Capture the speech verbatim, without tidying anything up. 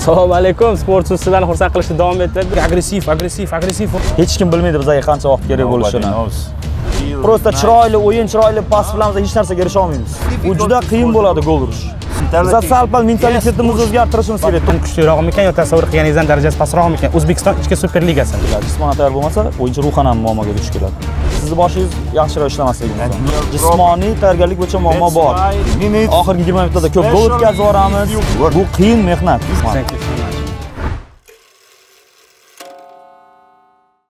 Assalomu alaykum. Sportchi sizlarni xursand qilishda davom etadi. Agressiv, agressiv, agressiv. Hech kim bilmaydi bizga qancha vaqt kerak bo'lishini. Prosta chiroyli o'yin, chiroyli pas bilan hech narsaga erisha olmaymiz. Bu juda qiyin bo'ladi gol urish. Biz sal-pal mentalitetimizni o'zgartirishimiz kerak. Kuchliroqmikan yo tasavvur qilganingizdan darajasi pastroqmikan? O'zbekiston ichki super ligasi. Jismonan tayyor bo'lmasa, o'yinchi ruhan ham muammoga duch keladi. Sizni boshingiz yaxshiroq ishlamasligingiz. Jismoniy tayyorgarlik bo'yicha muammo bor. Oxirgi yigirma minutda ko'p gol o'tkazib yuboramiz. Bu qiyin mehnat.